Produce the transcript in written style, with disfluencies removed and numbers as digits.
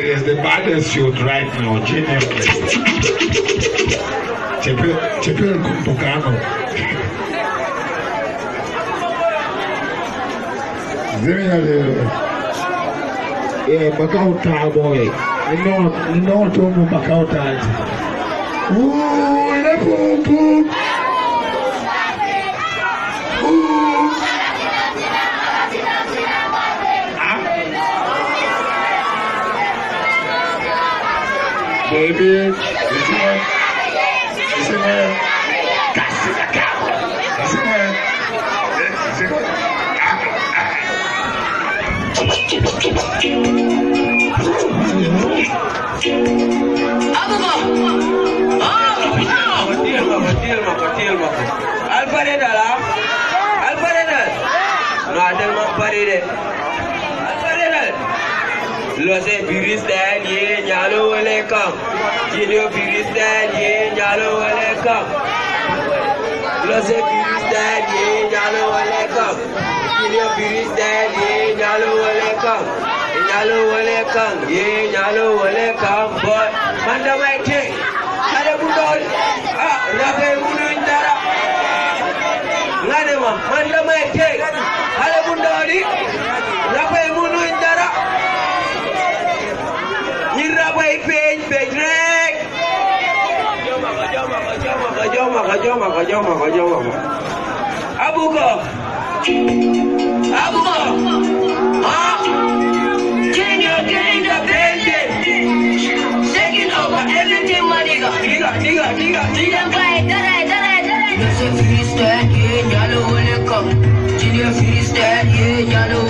is the baddest youth right now, genuinely. Chepel Kumpukano. Yeah, back out time, boy. You know, to move back out time. Ooh, the boom boom. Baby, listen, Los Biristan, ye, Yalo, welcome. Junior Biristan, ye, Yalo, welcome. Los Biristan, ye, Yalo, welcome. Junior Biristan, ye, Yalo, welcome. Yalo, welcome, ye, Yalo, welcome. But, Manda Mike, Hada Budol, Rabe Munundara. Lanema, Manda Mike, Hada Budoli, Rabe Munundara. Nirabai page rek. Joma. Abuko. King in the building. Taking over everything, my nigga. Nigga. Freestyle, yeah, y'all welcome. Junior freestyle, yeah, y'all